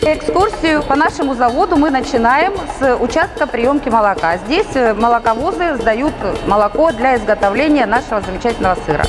Экскурсию по нашему заводу мы начинаем с участка приемки молока. Здесь молоковозы сдают молоко для изготовления нашего замечательного сыра.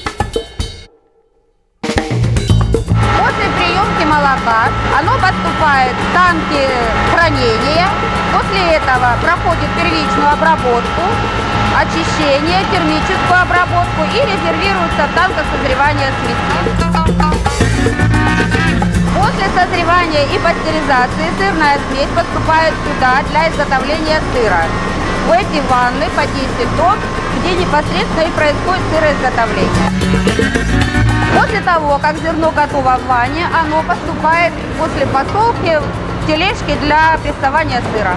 После приемки молока оно поступает в танки хранения. После этого проходит первичную обработку, очищение, термическую обработку и резервируется в танках созревания смеси. После созревания и пастеризации сырная смесь поступает сюда для изготовления сыра. В эти ванны по 10 тонн, где непосредственно и происходит сыроизготовление. После того, как зерно готово в ванне, оно поступает после посолки в тележки для прессования сыра.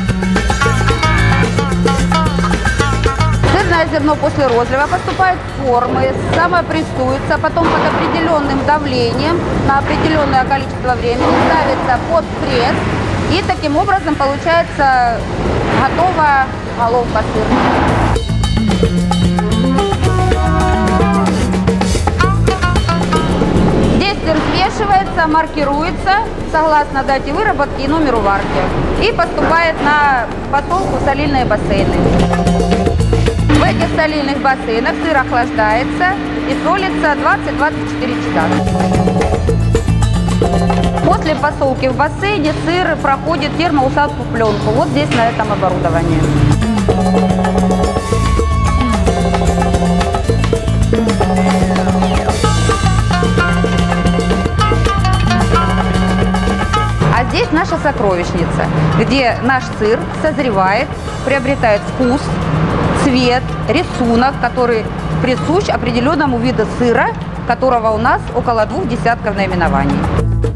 Сырное зерно после розлива поступает в формы, самопрессуется, потом под определенным давлением на определенное количество времени ставится под пресс, и таким образом получается готовая головка сыра. Здесь сыр взвешивается, маркируется согласно дате выработки и номеру варки и поступает на посолку в солильные бассейны. В этих солильных бассейнах сыр охлаждается и солится 20-24 часа. После посолки в бассейне сыр проходит термоусадку в пленку, вот здесь на этом оборудовании. А здесь наша сокровищница, где наш сыр созревает, приобретает вкус, цвет, рисунок, который присущ определенному виду сыра, которого у нас около 2 десятков наименований.